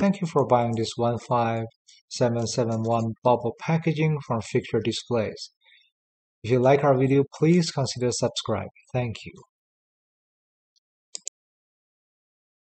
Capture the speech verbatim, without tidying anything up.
Thank you for buying this one five seven seven one Bubbel packaging from Fixture Displays. If you like our video, please consider subscribing. Thank you.